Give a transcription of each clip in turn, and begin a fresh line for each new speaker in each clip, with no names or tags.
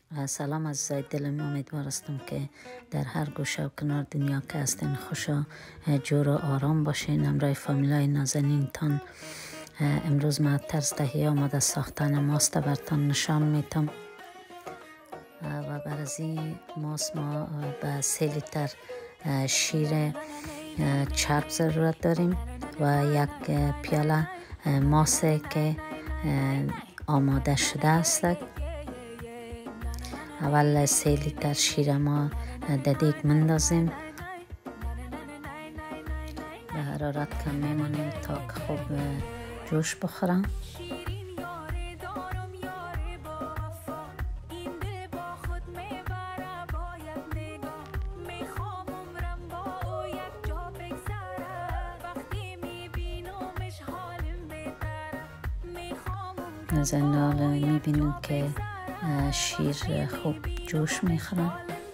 سلام عزیزای دلم، امیدوارستم که در هر گوشه و کنار دنیا که هستین خوشا جور و آرام باشین. امروز فامیلای نازنینتان امروز ما طرز تهیه آماده ساختن ماست برتان نشان میتم و برای ماست ما به 3 لیتر شیر چرب ضرورت داریم و 1 پیاله ماست که آماده شده است. اول 3 لیتر شیر ما در دیگ مندازیم، به حرارت کم میمانیم تا که خوب جوش بخورم. نزنال میبینیم که شیر خوب جوش میخورن،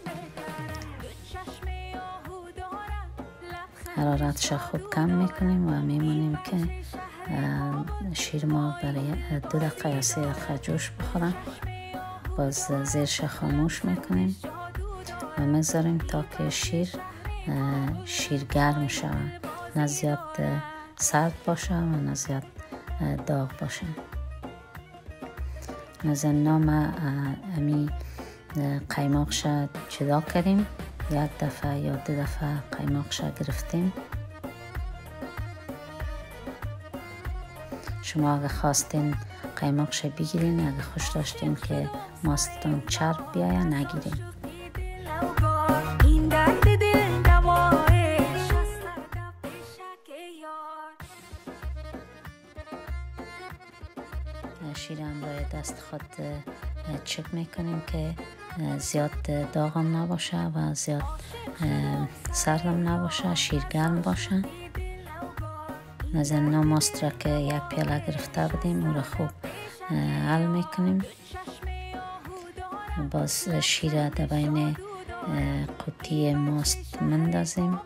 حرارتش خوب کم میکنیم و میمونیم که شیر ما برای 2 دقیقه یا 3 دقیقه جوش بخورن. باز زیرش خاموش میکنیم و میذاریم تا که شیر گرم شود، نه زیاد سرد باشه و نه زیاد داغ باشه. مثلا ما امی قیماقش جدا کردیم، 1 دفعه یا 2 دفعه قیماقش گرفتیم. شما اگه خواستین قیماقش بگیرین، اگه خوش داشتین که ماستتون چرب بیاید نگیرین. شیر امروز دست خود چک میکنیم که زیاد داغم نباشه و زیاد سردم نباشه، شیر گرم باشه. مثلا ماست را که 1 پیاله گرفته بودیم او را خوب حل میکنیم. باز شیر در بین قوطی ماست مندازیم.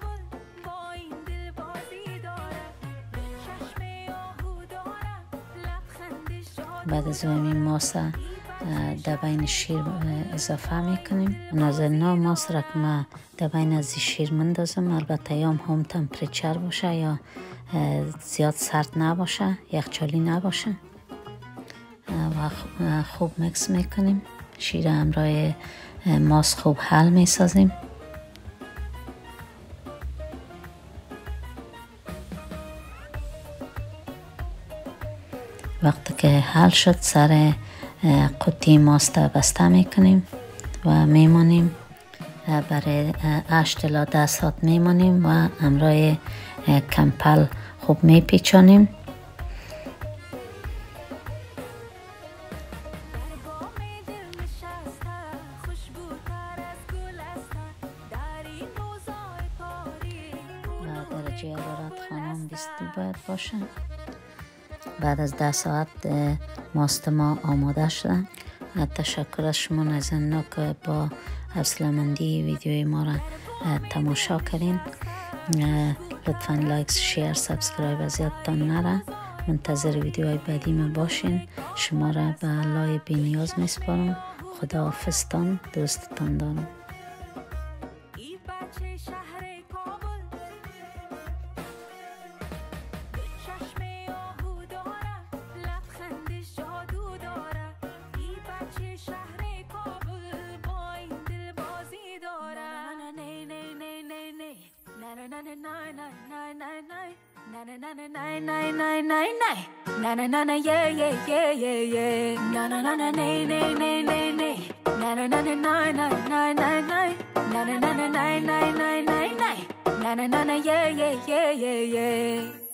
بعد از این ماست در بین شیر اضافه میکنیم. نازنین ماست را که ما در بین از شیر مندازم، البته یا هم تمپریچر باشه یا زیاد سرد نباشه، یخچالی نباشه و خوب مکس میکنیم. شیر همراه ماست خوب حل میسازیم. وقتی که حل شد سر قوطی ماست بسته میکنیم و میمانیم برای 8 تا 10 ساعت میمانیم و همراه کمپل خوب میپیچانیم. و درجه حرارت خانم 22 باید باشه. بعد از 10 ساعت ماست ما آماده شده. تشکر از شما نازنینا که با حوصله‌مندی ویدیوی ما را تماشا کردین. لطفا لایک، شیر، سابسکرایب از یادتان نره. منتظر ویدیوهای بعدی ما باشین. شما را به الله بی‌نیاز میسپارم. خدا حافظتان، دوستتان دارم. Na na na na yeah yeah yeah yeah yeah. Na na na na nay nay nay nay nay. Na na na na nay nay nay nay nay. Na na na na nay nay nay nay nay. Na na na na yeah yeah yeah yeah yeah.